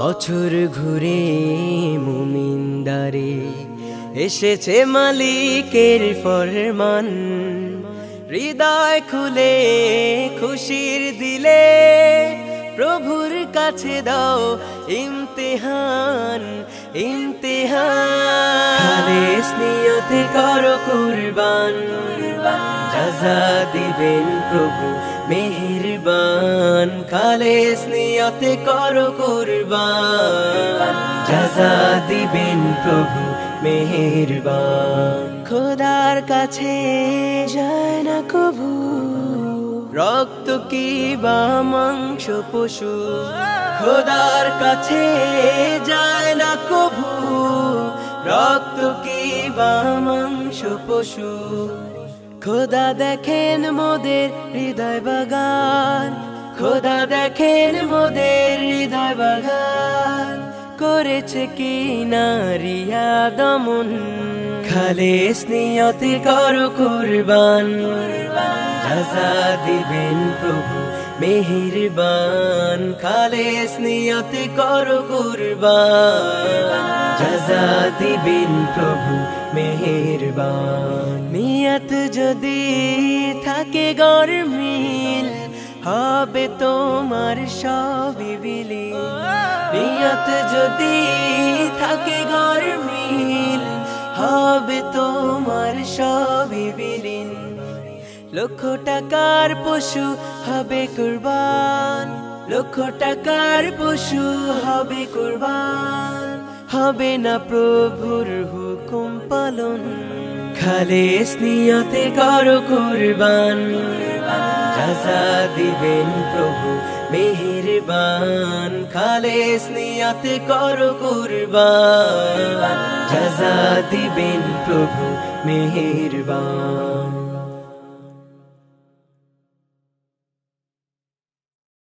বছর ঘুরে মুমিনদারে এসেছে মালিকের ফরমান। হৃদয় খুলে খুশির দিলে প্রভুর কাছে দাও ইমতিহান ইমতিহান। খালিস নিয়তে করো কুরবান, জাযা দিবেন প্রভু মেহেরবান। খালিস নিয়তে করো কুরবান, জাযা দিবেন প্রভু মেহেরবান। খোদার কাছে যায় না কবু রক্ত কি বা মাংস পশু। খোদার কাছে যায় না কবু রক্ত কি বা মাংস পশু। খোদা দেখেন মোদের হৃদয় বাগান, খোদা দেখেন মোদের হৃদয় বাগান। করেছে কি নারিয়া দমন, খালিস নিয়তে করো কুরবান, জাযা দিবেন প্রভু মেহেরবান। খালিস নিয়তে করো কুরবান, জাযা দিবেন প্রভু মেহেরবান। নিয়ত যদি থাকে গরমিল হবে তোমার সবই বিলীন। নিয়ত যদি থাকে গরমিল হবে তোমার সবই বিলীন। লক্ষ টাকার পশু হবে কুরবান, লক্ষ টাকার পশু হবে কুরবান। হবে না প্রভুর হুকুম পালন, খালিস নিয়তে করো কুরবান, জাযা দিবেন প্রভু মেহেরবান। খালিস নিয়তে করো কুরবান, জাযা দিবেন প্রভু মেহেরবান।